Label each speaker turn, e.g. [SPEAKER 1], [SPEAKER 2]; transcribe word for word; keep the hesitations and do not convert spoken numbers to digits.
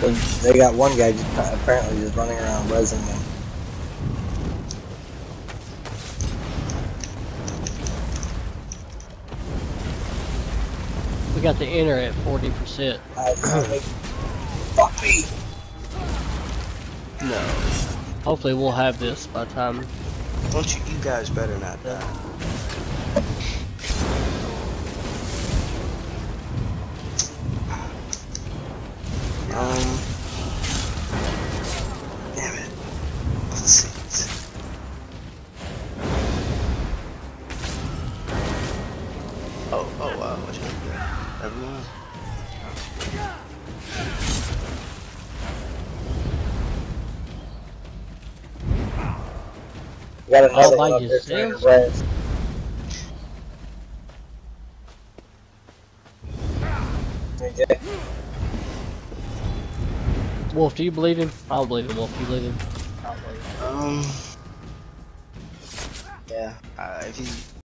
[SPEAKER 1] They got one guy just apparently just running around rezzing them.
[SPEAKER 2] We got the enter at forty percent.
[SPEAKER 1] Fuck me!
[SPEAKER 3] No.
[SPEAKER 2] Hopefully we'll have this by the time.
[SPEAKER 3] Don't you, you guys better not die. Um. Damn it. Let's see. Oh, oh wow, what should I do? Never mind.
[SPEAKER 1] We got another
[SPEAKER 2] Oh,
[SPEAKER 1] one
[SPEAKER 2] by
[SPEAKER 1] up there trying to
[SPEAKER 2] yourself?
[SPEAKER 1] res. Okay.
[SPEAKER 2] Wolf, do you believe him? I don't believe him, Wolf. Do you believe him?
[SPEAKER 3] Um.
[SPEAKER 1] Yeah.
[SPEAKER 3] Uh, if he